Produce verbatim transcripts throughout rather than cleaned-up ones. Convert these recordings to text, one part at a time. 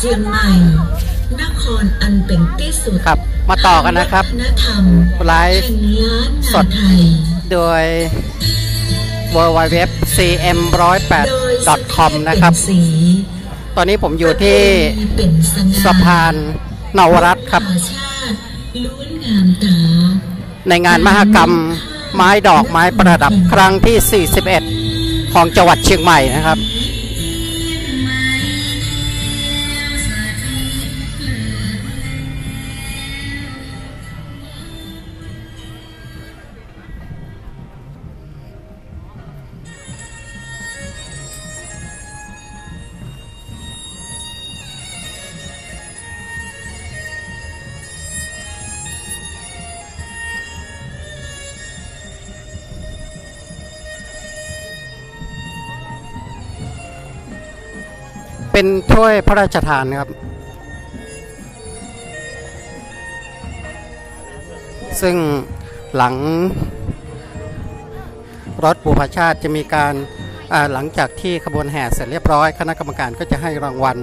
จียงใหม่นครอันเป็นที่สุดครับมาต่อกันนะครับไลฟ์สดโดย ดับเบิลยู ดับเบิลยู ดับเบิลยู ดอท ซี เอ็ม หนึ่งศูนย์แปด ดอท คอม นะครับตอนนี้ผมอยู่ที่สะพานนวรัตน์ครับในงานมหกรรมไม้ดอกไม้ประดับครั้งที่สี่สิบเอ็ดของจังหวัดเชียงใหม่นะครับเป็นถ้วยพระราชทานครับซึ่งหลังรถบุพชาติจะมีการหลังจากที่ขบวนแห่เสร็จเรียบร้อยคณะกรรมการก็จะให้รางวัล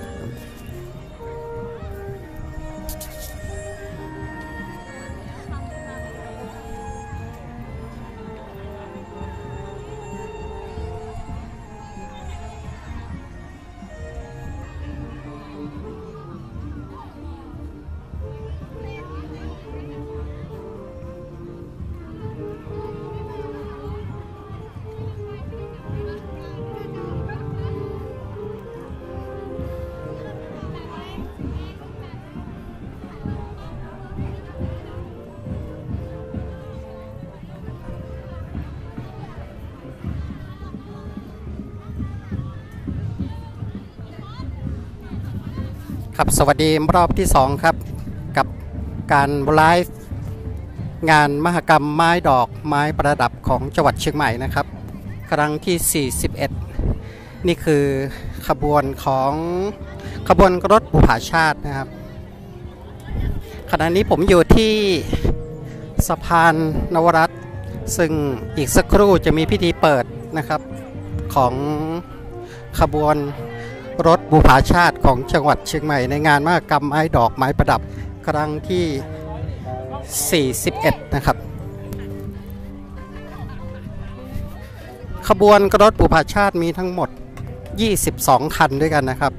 ครับสวัสดีรอบที่สองครับกับการไลฟ์งานมหกรรมไม้ดอกไม้ประดับของจังหวัดเชียงใหม่นะครับครั้งที่สี่สิบเอ็ดนี่คือขบวนของขบวนรถบุพชาตินะครับขณะนี้ผมอยู่ที่สะพานนวรัตน์ซึ่งอีกสักครู่จะมีพิธีเปิดนะครับของขบวนรถบุพชาติของจังหวัดเชียงใหม่ในงานมหกรรมไม้ดอกไม้ประดับครั้งที่สี่สิบเอ็ดนะครับขบวนรถบุพชาติมีทั้งหมดยี่สิบสองคันด้วยกันนะครับ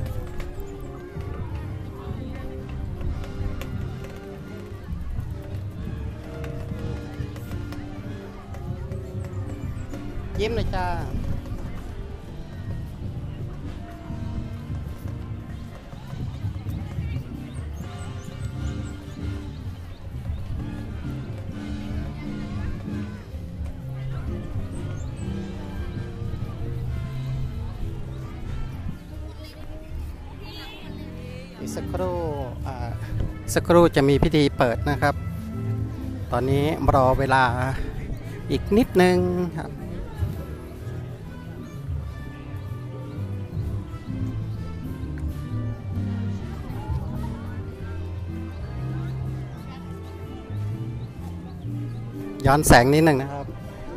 ยิ้มเลยจ้าสักครู่สักครู่จะมีพิธีเปิดนะครับตอนนี้รอเวลาอีกนิดนึงครับย้อนแสงนิดนึงนะครับ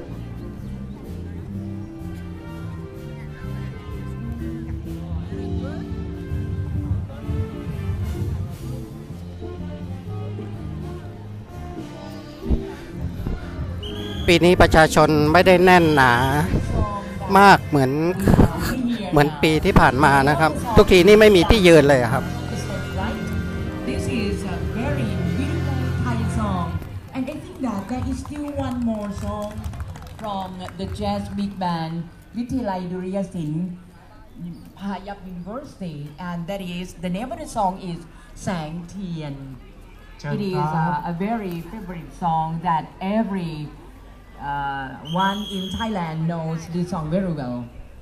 ปีนี้ประชาชนไม่ได้แน่นหนามากเหมือนเหมือนปีที่ผ่านมานะครับทุกทีนี่ไม่มีที่ยืนเลยครับ This is a very beautiful Thai song and I think that there is still one more song from the jazz big band วิทยาลัยดุริยศิลป์พายัพ University and that is the name of the song is แสงเทียน It is a, a very favorite song that every Uh, one in Thailand knows this song very well.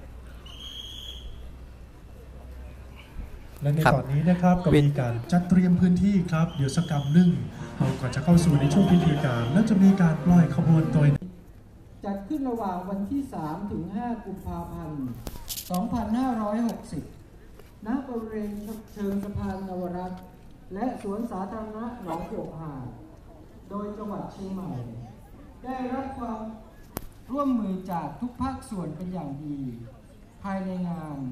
และในตอนนี้นะครับก็มีการจัดเตรียมพื้นที่ครับเดี๋ยวสักกรรมหนึ่งเราก่อนจะเข้าสู่ในช่วงพิธีการและจะมีการปล่อยขบวนโดยจัดขึ้นระหว่างวันที่สามถึงห้ากุมภาพันธ์สองพันห้าร้อยหกสิบณบริเวณเชิงสะพานนวรัตน์และสวนสาธารณะหนองโป่งหาดโดยจังหวัดเชียงใหม่ได้รับความร่วมมือจากทุกภาคส่วนเป็นอย่างดีภายในงาน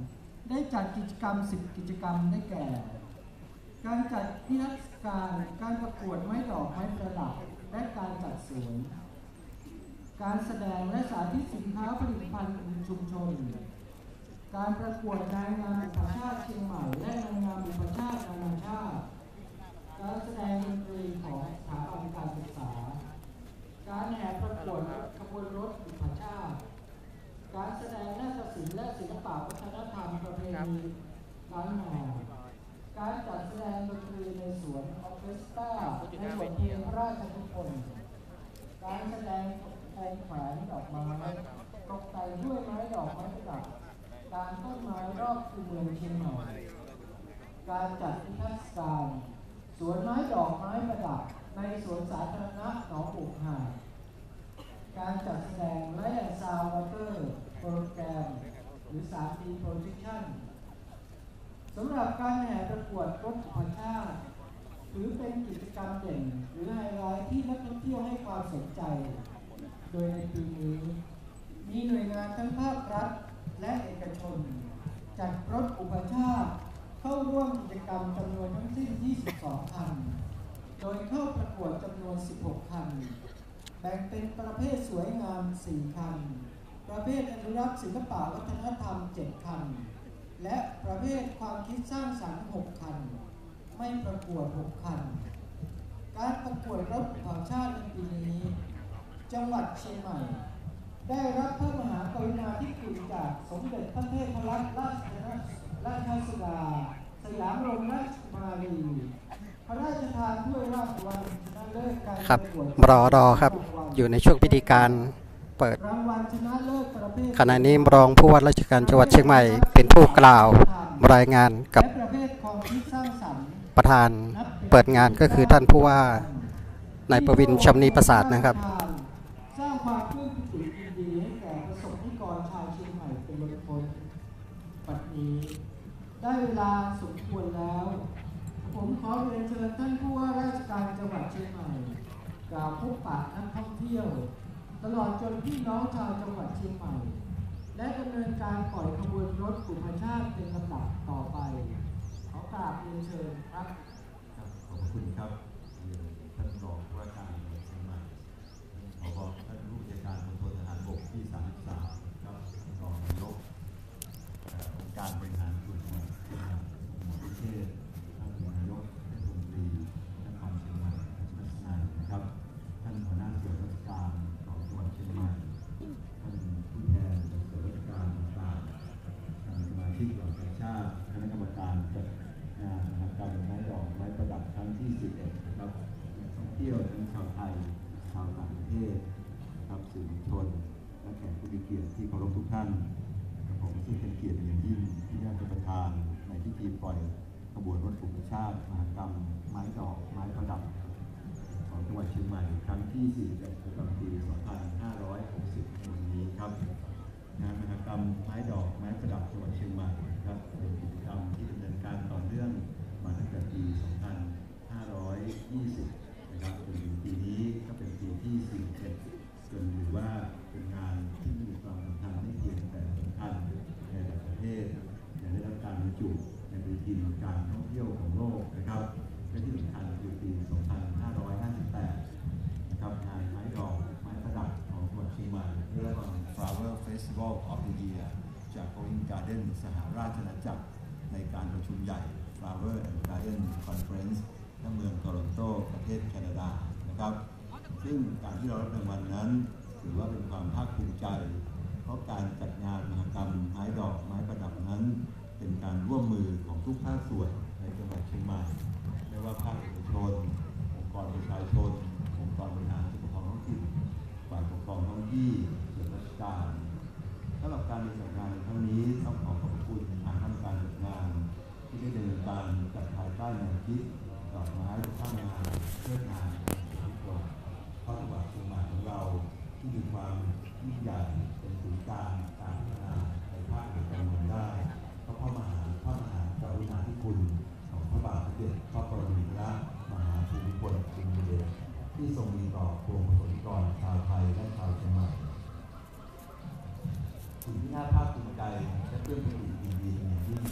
ได้จัดกิจกรรมสิบกิจกรรมได้แก่ การจัดนิทรรศการการประกวดไม้ดอกไม้ประดับและการจัดสวนการแสดงและสาธิตสินค้าผลิตภัณฑ์ชุมชนการประกวดนางงามอุปชาติเชียงใหม่และนางงามอุปชาตินานาชาติการแสดงดนตรีของสถาบันการศึกษาการแห่ประกวดขบวนรถอุปชาติการแสดงนาฏศิลป์และศิลปะวัฒนธรรมประเพณีล้านนาการจัดแสดงดนตรีในสวนออร์เคสตราในบทเพลงพระราชนิพนธ์การแสดงโคมแขวนดอกไม้ตกแต่งด้วยไม้ดอกไม้ประดับการต้นไม้รอบคูเมืองเชียงใหม่การจัดนิทรรศการสวนไม้ดอกไม้ประดับในสวนสาธารณะหนองบุกหาดการจัดแสดงไลท์แอนด์ซาวด์วอเตอร์โปรแกรมหรือ ทรี ดี Projection สำหรับการแห่ประกวดรถอุปชาติถือเป็นกิจกรรมเด่นหรือไฮไลท์ที่นักท่องเที่ยวให้ความสนใจโดยในปีนี้มีหน่วยงานทั้งภาครัฐและเอกชนจัดรถอุปชาติเข้าร่วมกิจกรรมจำนวนทั้งสิ้นยี่สิบสองคันโดยเข้าประกวดจำนวนสิบหกคันแบ่งเป็นประเภทสวยงามสี่คันประเภทอนุรักษ์ศิลปะวัฒนธรรมเจ็ดคันและประเภทความคิดสร้างสรรค์หกคันไม่ประกวดหกคันการประกวดรถอุปชาติในปีนี้จังหวัดเชียงใหม่ได้รับพระมหากรุณาธิคุณจากสมเด็จพระเทพรัตนราชราชสุดาสยามบรมราชกุมารีพระราชทานถ้วยราชวัลชนะเลิศการครับประกวดรอรอครับอยู่ในช่วงพิธีการเปิดรางวัลชนะเลิศประเภทขณะนี้รองผู้ว่าราชการจังหวัดเชียงใหม่เป็นผู้กล่าวรายงานกับและประเภทความคิดสร้างสรรค์ประธานเปิดงานก็คือท่านผู้ว่านายประวินชำนีประสาทนะครับสร้างความปลื้มปิติยินดีให้แก่ประสบนิกรชาวเชียงใหม่เป็นล้นพ้นปัจจุบันนี้ได้เวลาสมควรแล้ว ผมขอเรียนเชิญท่านผู้ว่าราชการจังหวัดเชียงใหม่กล่าวพบปะนักท่องเที่ยวตลอดจนพี่น้องชาวจังหวัดเชียงใหม่และดำเนินการปล่อยขบวนรถอุปชาติเป็นลำดับต่อไปขอกราบเรียนเชิญครับขอบคุณครับท่านรองผู้ว่าการจังหวัดเชียงใหม่ขอบอกท่านผู้บัญชาการมณฑลทหารบกที่สามสิบสามครับรองนายกองค์การบริหารส่วนจังหวัดเชียงใหม่หมอพิเชษท่านนายกเทศมนตรีนครเชียงใหม่รัชนายนะครับท่านหัวหน้าส่วนราชการของจังหวัดเชียงใหม่ท่านผู้แทนส่วนราชการต่างๆท่านสมาชิกเหล่าประชาชนคณะกรรมการจัดงานมหกรรมไม้ดอกไม้ประดับครั้งที่สิบเอ็ดนะครับนักท่องเที่ยวทั้งชาวไทยชาวต่างประเทศนะครับสื่อมวลชนและแขกผู้มีเกียรติที่เคารพทุกท่านผมซึ่งเป็นเกียรติอย่างยิ่งที่ได้เป็นประธานในพิธีปล่อยขบวนรถอุปชาติมหกรรมไม้ดอกไม้ประดับของจังหวัดเชียงใหม่ครั้งที่สี่สิบเอ็ดประจำปีสองพันห้าร้อยหกสิบวันนี้ครับงานมหกรรมไม้ดอกไม้ประดับจังหวัดเชียงใหม่ครับเป็นกิจกรรมที่ดำเนินการต่อเนื่องมาตั้งแต่ปีสองพันห้าร้อยยี่สิบนะครับจนถึงปีนี้ก็เป็นปีที่สี่สิบเอ็ดจนถือว่าเป็นงานที่มีความสำคัญไม่เพียงแต่สำคัญในระดับประเทศยังได้รับการบรรจุในปฏิทินการท่องเที่ยวของโลกนะครับและที่สำคัญคือปีสองพันห้าร้อยห้าสิบแปดนะครับงานไม้ดอกไม้ประดับของจังหวัดเชียงใหม่เรียกว่า Flower Festival of the Year จาก Going Garden สหราชอาณาจักรในการประชุมใหญ่ Flower and Garden Conference ณ เมืองโตรอนโตประเทศแคนาดานะครับซึ่งการที่เรารับรางวัลนั้นถือว่าเป็นความภาคภูมิใจเพราะการจัดงานมหกรรมไม้ดอกไม้ประดับนั้นเป็นการร่วมมือของทุกภาคส่วนในจังหวัดเชียงใหม่ไม่ว่าภาคเอกชนองค์กรประชาชนองค์กรบริหารส่วนท้องถิ่นฝ่ายปกครองท้องที่ส่วนราชการสำหรับการจัดงานในครั้งนี้ต้องขอขอบคุณทางคณะกรรมการจัดงานที่ได้ดำเนินการจัดภายใต้แนวคิดดอกไม้สร้างงานเพื่องานของจังหวัดเพราะจังหวัดเชียงใหม่ของเราที่มีความยิ่งใหญ่เป็นศูนย์กลางการพัฒนาในภาคเอกชนได้เพราะพระมหาพระมหากรุณาธิคุณของพระบาทสมเด็จพระปรมินทรมหาภูมิพลอดุลยเดชที่ทรงมีต่อปวงประชากรชาวไทยและชาวเชียงใหม่สิ่งที่น่าภาคภูมิใจและเพื่อนผู้ดียินดีเป็นอย่างยิ่ง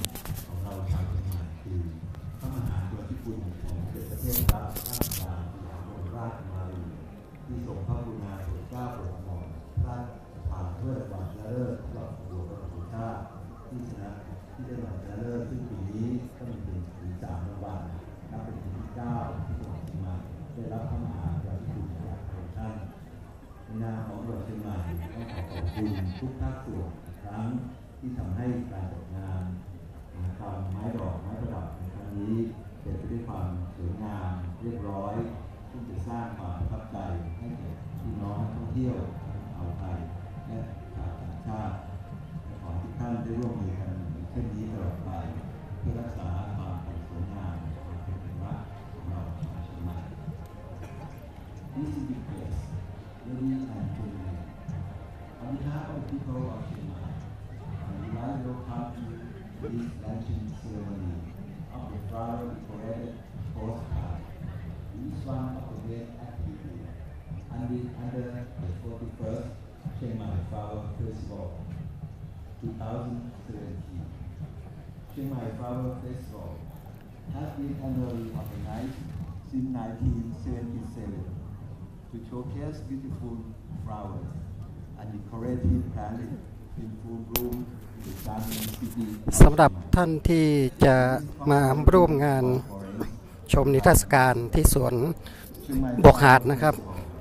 ทุกภาคส่วนอีกครั้งที่ทำให้การจัดงานมหกรรมไม้ดอกไม้ประดับในครั้งนี้เป็นไปด้วยความสวยงามเรียบร้อยซึ่งจะสร้างความประทับใจให้แก่พี่น้องนักท่องเที่ยวชาวไทยและชาวต่างชาติขอทุกท่านได้ร่วมมือกันเช่นนี้ตลอดไปเพื่อรักษาความสวยงามความเป็นเอกลักษณ์ของเราชาวเชียงใหม่ This is the place, ladies and gentlemen. On behalf of the people of Chiang Mai, I would like to welcome you to this launching ceremony of the flower decorated postcard. This is one of the main activities under, under the forty-first Chiang Mai Flower Festival twenty seventeen. Chiang Mai Flower Festival has been annually organized since nineteen seventy-seven to showcase beautiful flowers and decorative plants in full bloom in the charming city. สำหรับท่านที่จะมาร่วมงานชมนิทรรศการที่สวนบกหาดนะครับ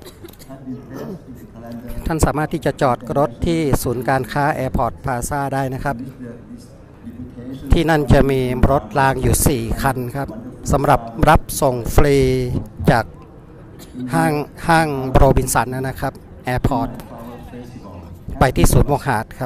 ท่านสามารถที่จะจอดรถที่ศูนย์การค้าแอร์พอร์ตพลาซ่าได้นะครับที่นั่นจะมีรถรางอยู่สี่คันครับสำหรับรับส่งฟรีจากห้างห้างโรบินสันนะครับแอร์พอร์ตไปที่ศูนย์บกหาดครับ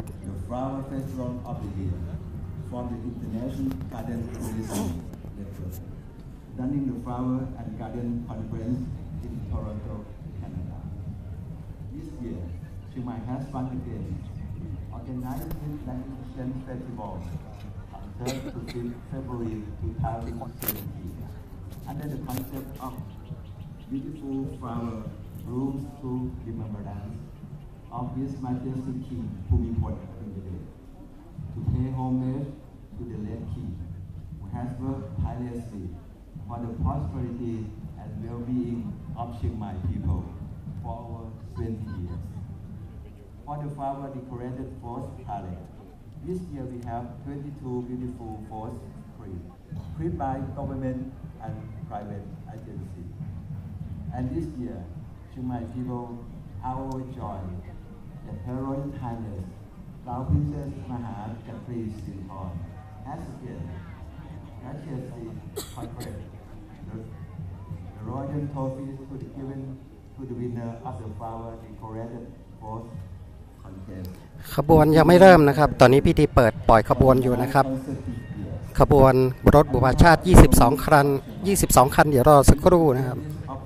Running the Flower and Garden Conference in Toronto, Canada. This year, Chiang Mai has once again organized this magnificent festival on third to fifth February twenty seventeen under the concept of beautiful flower blooms to remembrance of His Majesty King Bhumibol Adulyadej to pay homage to the late King who has worked tirelessly for the prosperity and well-being of Chiang Mai people for over twenty years. For the flower decorated forest palette, this year we have twenty-two beautiful forest trees, created by government and private agencies. And this year, Chiang Mai people are overjoyed that Her Royal Highness Crown Princess Maha Chatri Srinthorn has again graciously conferred the, the royal trophy to be given to the winner of the flower decorated forest contest. ขบวนยังไม่เริ่มนะครับตอนนี้พิธีเปิดปล่อยขบวนอยู่นะครับขบวนรถบุพชาติยี่สิบสองคันยี่สิบสองคันเดี๋ยวรอสักครู่นะครับ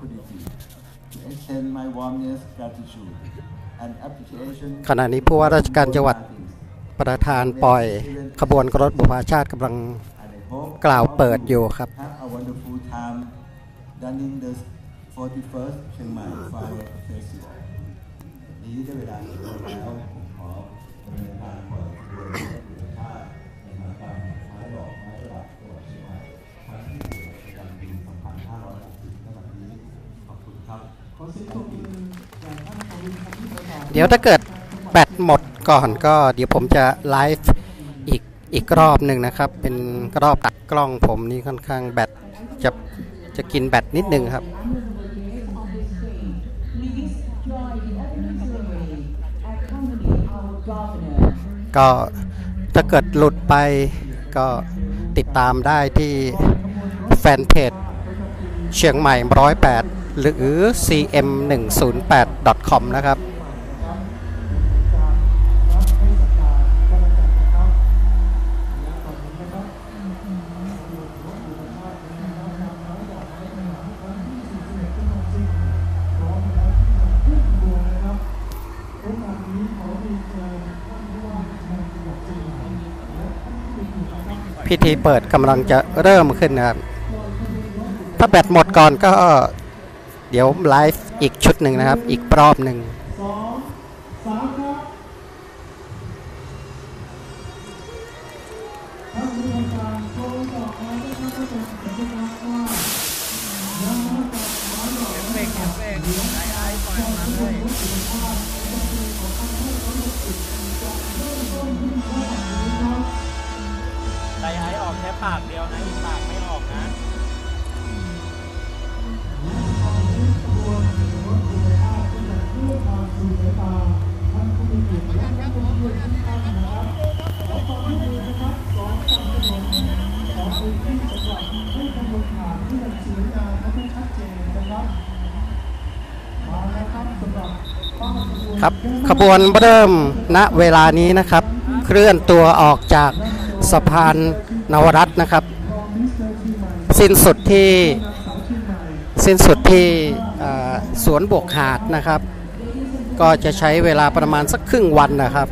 ขณะนี้ผู้ว่าราชการจังหวัดประธานปล่อยขบวนรถบุพชาติกำลังกล่าวเปิดอยู่ครับ Running the forty-first Chiang Mai Flower Festival นี้ได้เวลาแล้วผมขอดำเนินการเปิดขบวนรถบุพชาติในมหกรรมไม้ดอกไม้ประดับจังหวัดเชียงใหม่ครั้งที่สี่ประจำปีสองพันห้าร้อยหกสิบในวันนี้ขอบคุณครับเดี๋ยวถ้าเกิดแบตหมดก่อนก็เดี๋ยวผมจะไลฟ์อีกอีกรอบหนึ่งนะครับเป็นรอบตัดกล้องผมนี่ค่อนข้างแบตจะจะกินแบตนิดนึงครับก็ถ้าเกิดหลุดไปก็ติดตามได้ที่แฟนเพจเชียงใหม่หนึ่งศูนย์แปดหรือ ซี เอ็ม หนึ่งศูนย์แปด ดอท คอม นะครับพิธีเปิดกำลังจะเริ่มขึ้นนะครับถ้าแบตหมดก่อนก็เดี๋ยวไลฟ์อีกชุดหนึ่งนะครับอีกรอบหนึ่งไล่ไอ้ออกแค่ปากเดียวนะอีกปากไม่ออกนะครับขบวนเริ่มณเวลานี้นะครับเคลื่อนตัวออกจากสะพานนวรัตน์นะครับสิ้นสุดที่สิ้นสุดที่สวนบวกหาดนะครับก็จะใช้เวลาประมาณสักครึ่งวันนะครับ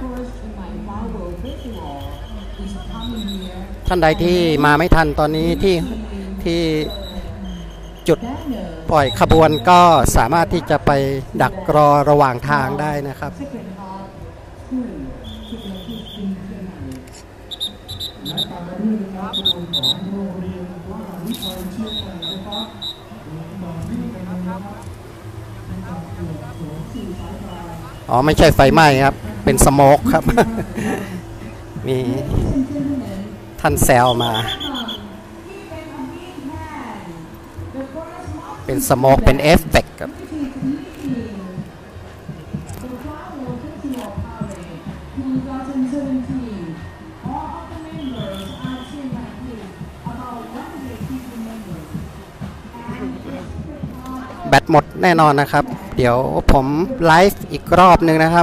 ท่านใดที่มาไม่ทันตอนนี้ที่ที่จุดปล่อยขบวนก็สามารถที่จะไปดักรอระหว่างทางได้นะครับอ๋อไม่ใช่ไฟไหม้ครับเป็นสโมกครับ มีท่านแซวมาเป็นสโมกเป็นเอฟเฟกต์ครับแบตหมดแน่นอนนะครับเดี๋ยวผมไลฟ์อีกรอบหนึ่งนะครับ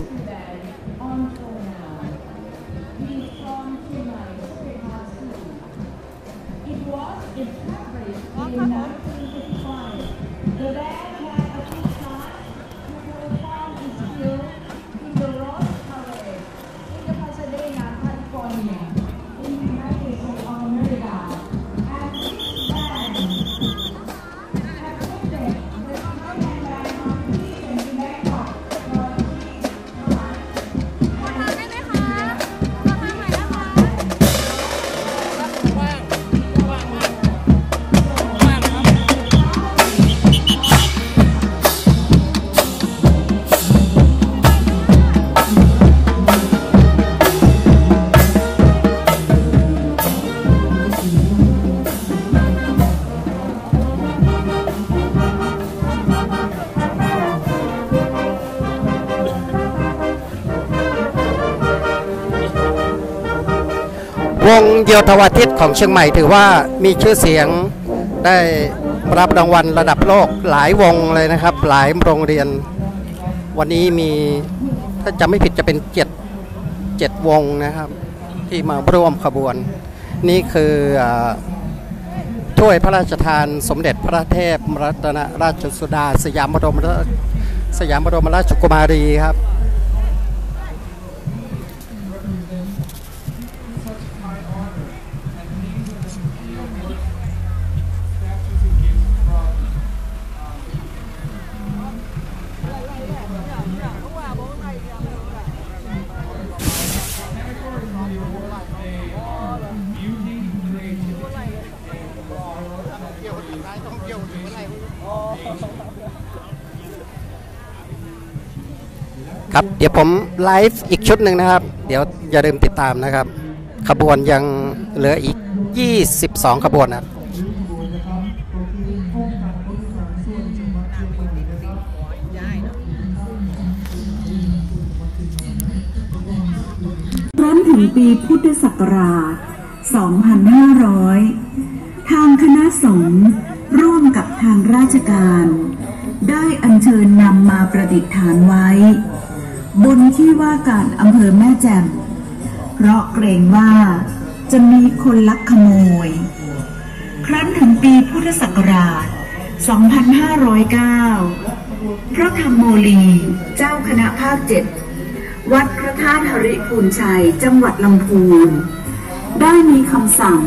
วงโยธวาทิตของเชียงใหม่ถือว่ามีชื่อเสียงได้รับรางวัลระดับโลกหลายวงเลยนะครับหลายโรงเรียนวันนี้มีถ้าจำไม่ผิดจะเป็นเจ็ดเจ็ดวงนะครับที่มาร่วมขบวนนี่คือถ้วยพระราชทานสมเด็จพระเทพรัตนราชสุดาสยามบรมสยามบรมราชกุมารีครับครับเดี๋ยวผมไลฟ์อีกชุดหนึ่งนะครับเดี๋ยวอย่าลืมติดตามนะครับขบวนยังเหลืออีกยี่สิบสองขบวนนะครั้นถึงปีพุทธศักราช สองพันห้าร้อย ทางคณะสงฆ์ร่วมกับทางราชการได้อัญเชิญนำมาประดิษฐานไว้บนที่ว่าการอำเภอแม่แจ่มเพราะเกรงว่าจะมีคนลักขโมยครั้นถึงปีพุทธศักราช สองพันห้าร้อยเก้า พระธรรมโมลีเจ้าคณะภาคเจ็ดวัดพระธาตุหริพูนชัยจังหวัดลำพูนได้มีคำสั่ง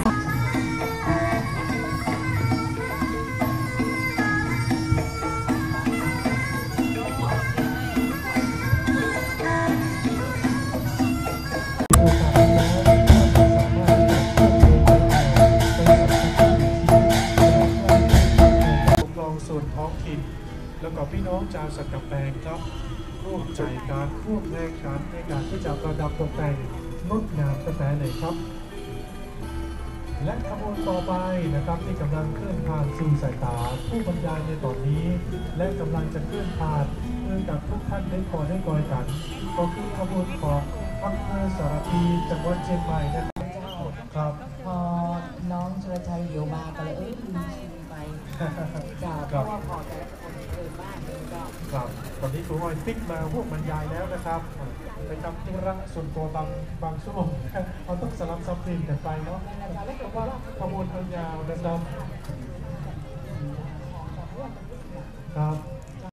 แล้วก็พี่น้องชาวสักกะแปงครับร่วมใจการร่วมแรงกันในการที่จะประดับตกแต่งงดงามกระแสเลยครับและขบวนต่อไปนะครับที่กำลังเคลื่อนผ่านสู่สายตาผู้บรรยายในตอนนี้และกำลังจะเคลื่อนผ่านเพื่อกับทุกท่านได้คอยได้กอยกันก็คือขบวนของอำเภอสารพีจังหวัดเชียงใหม่นะครับครับพอน้องชลชัยเดี๋ยวมาก็เลยเอ้ยลืมชิมไปจ้าเพราะว่าพอแต่คนเกินบ้านเลยก็ครับตอนนี้ครูอ้อยติ๊กมาพวกบรรยายแล้วนะครับไปทำธุระส่วนตัวบางบางช่วงเราต้องสลับซับซ้อนกันไปเนาะเพราะว่าขบวนทางยาวนะครับครับ